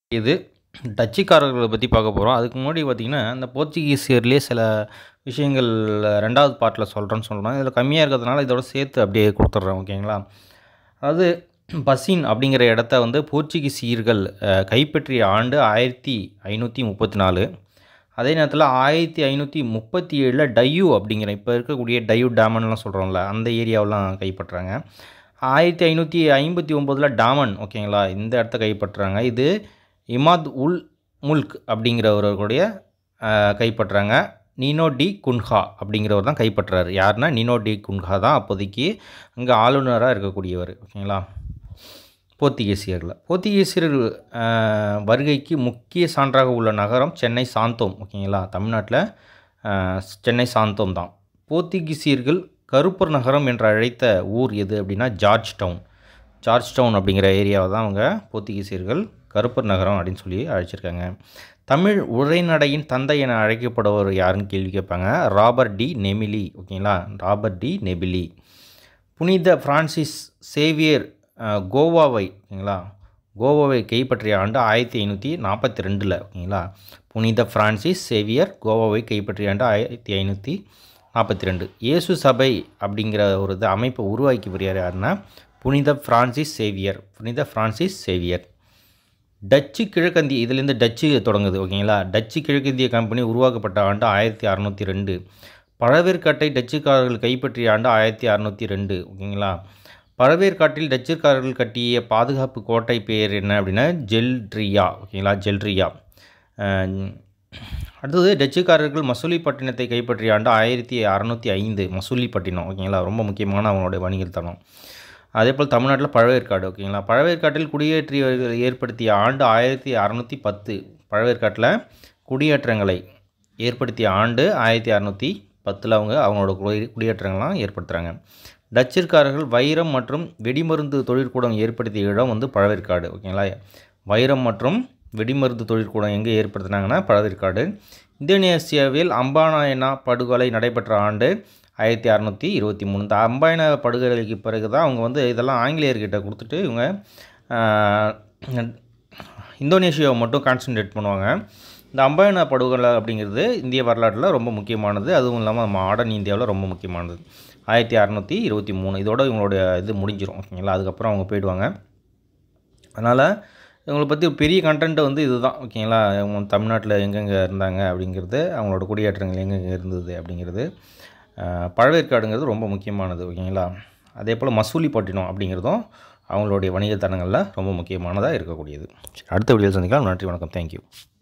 இது டச்சுக்காரர்களை பற்றி பார்க்க போகிறோம். அதுக்கு முன்னாடி பார்த்திங்கன்னா இந்த போர்ச்சுகீசியர்லேயே சில விஷயங்கள் 2வது பார்ட்டில் சொல்கிறேன்னு சொல்கிறேன். இதில் கம்மியாக இருக்கிறதுனால இதோட சேர்த்து அப்படியே கொடுத்துட்றேன். ஓகேங்களா? அதாவது பசின் அப்படிங்கிற இடத்த வந்து போர்ச்சுகீசியர்கள் கைப்பற்றிய ஆண்டு 1534. அதே நேரத்தில் 1537 டையூ அப்படிங்கிற இப்போ இருக்கக்கூடிய டையூ டேமன்லாம் சொல்கிறோம்ல, அந்த ஏரியாவெலாம் கைப்பற்றுறாங்க. 1559 டாமன், ஓகேங்களா, இந்த இடத்த கைப்பற்றுறாங்க. இது இமாத் உல் முல்க் அப்படிங்கிறவர்களுடைய கைப்பற்றுறாங்க. நீனோ டி குன்ஹா அப்படிங்கிறவர் தான் கைப்பற்றுறாரு. யாருன்னா நீனோ டி குன்ஹா தான் அப்போதைக்கு அங்கே ஆளுநராக இருக்கக்கூடியவர். ஓகேங்களா? போர்த்துகீசியர் வருகைக்கு முக்கிய சான்றாக உள்ள நகரம் சென்னை சாந்தோம். ஓகேங்களா? தமிழ்நாட்டில் சென்னை சாந்தோம் தான். போர்த்துகீசியர்கள் கருப்பர் நகரம் என்று அழைத்த ஊர் எது அப்படின்னா ஜார்ஜ் டவுன் அப்படிங்கிற ஏரியாவை தான் அவங்க போர்த்துகீசியர்கள் கருப்பர் நகரம் அப்படின்னு சொல்லி அழைச்சிருக்காங்க. தமிழ் உரைநடையின் தந்தை என அழைக்கப்படுவர் யாருன்னு கேள்வி கேட்பாங்க. Robert de Nobili. ஓகேங்களா? Robert de Nobili. புனித பிரான்சிஸ் சேவியர் கோவாவை கைப்பற்றிய ஆண்டு 1542. ஓகேங்களா? புனித பிரான்சிஸ் சேவியர் கோவாவை கைப்பற்றிய ஆண்டு 1542. இயேசு சபை அப்படிங்கிற ஒரு அமைப்பை உருவாக்கி யாருன்னா புனித பிரான்சிஸ் சேவியர். டச்சு கிழக்கந்திய, இதிலேருந்து டச்சு தொடங்குது. ஓகேங்களா? டச்சு கிழக்கந்திய கம்பெனி உருவாக்கப்பட்ட ஆண்டு 1602. பழவேற்காட்டை டச்சுக்காரர்கள் கைப்பற்றிய ஆண்டு 1602. ஓகேங்களா? பழவேற்காட்டில் டச்சுக்காரர்கள் கட்டிய பாதுகாப்பு கோட்டை பேர் என்ன அப்படின்னா ஜெல்ட்ரியா. ஓகேங்களா? ஜெல்ட்ரியா. அடுத்தது டச்சுக்காரர்கள் மசூலிப்பட்டினத்தை கைப்பற்றிய ஆண்டு 1605. மசூலிப்பட்டினம். ஓகேங்களா? ரொம்ப முக்கியமான அவங்களுடைய வணிகத்தனம். அதேபோல் தமிழ்நாட்டில் பழவேற்காடு. ஓகேங்களா? பழவேற்காட்டில் குடியேற்றியவர்கள் ஏற்படுத்திய ஆண்டு 1610. பழவேற்காட்டில் குடியேற்றங்களை ஏற்படுத்திய ஆண்டு 1610 அவங்களோட குடியேற்றங்கள்லாம் ஏற்படுத்துகிறாங்க. டச்சுக்காரர்கள் வைரம் மற்றும் வெடிமருந்து தொழிற்கூடம் ஏற்படுத்திய இடம் வந்து பழவேற்காடு. ஓகேங்களா? வைரம் மற்றும் வெடிமருந்து தொழிற்கூடம் எங்கே ஏற்படுத்தினாங்கன்னா பழவேற்காடு. இந்தோனேசியாவில் அம்பானாயனா படுகொலை நடைபெற்ற ஆண்டு 1623. இந்த அம்பாயனா படுகொலைக்கு பிறகு தான் அவங்க வந்து இதெல்லாம் ஆங்கிலேயர்கிட்ட கொடுத்துட்டு இவங்க இந்தோனேஷியாவை மட்டும் கான்சன்ட்ரேட் பண்ணுவாங்க. இந்த அம்பாயனா படுகொலை அப்படிங்கிறது இந்திய வரலாற்றில் ரொம்ப முக்கியமானது. அதுவும் இல்லாமல் மாடர்ன் இந்தியாவில் ரொம்ப முக்கியமானது. 1623 இதோட இவங்களுடைய இது முடிஞ்சிடும். ஓகேங்களா? அதுக்கப்புறம் அவங்க போயிடுவாங்க. அதனால் இவங்களை பற்றி பெரிய கண்டென்ட் வந்து இதுதான். ஓகேங்களா? இவங்க தமிழ்நாட்டில் எங்கெங்கே இருந்தாங்க அப்படிங்கிறது, அவங்களோட குடியேற்றங்கள் எங்கெங்கே இருந்தது அப்படிங்கிறது. பழவேற்காடுங்கிறது ரொம்ப முக்கியமானது. ஓகேங்களா? அதே போல் மசூலிப்பட்டினம் அப்படிங்கிறதும் அவங்களுடைய வணிகத்தனங்களில் ரொம்ப முக்கியமானதாக இருக்கக்கூடியது. அடுத்த வீடியோவில் சந்திக்கலாம். நன்றி, வணக்கம், தேங்க்யூ.